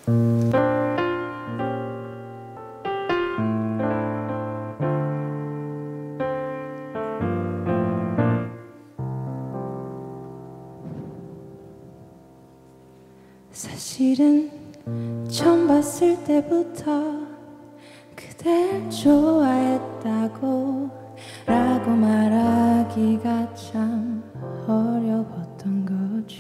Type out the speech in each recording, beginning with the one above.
사실은 처음 봤을 때부터 그댈 좋아했다고 라고 말하기가 참 어려웠던 거죠.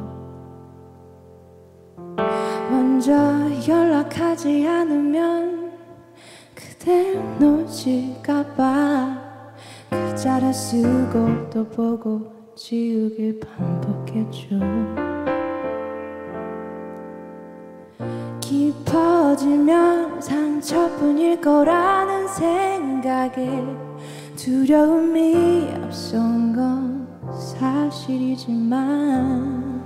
먼저 연락하지 않으면 그댈 놓칠까봐 글자를 쓰고 또 보고 지우길 반복했죠. 깊어지면 상처뿐일 거라는 생각에 두려움이 앞선 건 사실이지만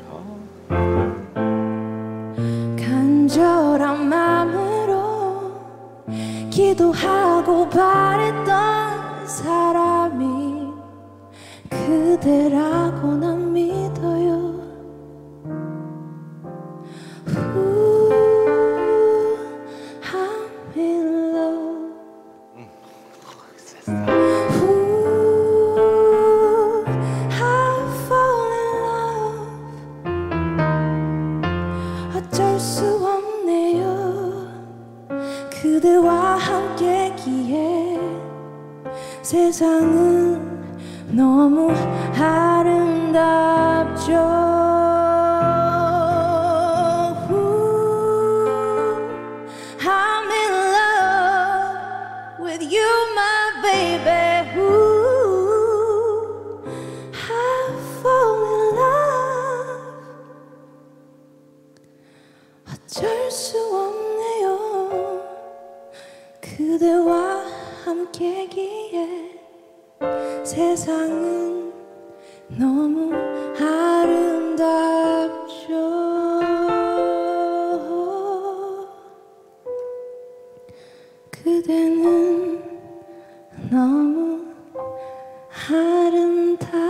간절한 마음으로 기도하고 바랬던 사람이 그대라고 난 믿어요. 어쩔 수 없네요. 그대와 함께기에 세상은 너무 아름답죠. I'm in love with you, my baby. I fall in love. 어쩔 수 없네요. 그대와 함께기에 세상은 너무 아름답죠. 그대는 너무 아름답죠.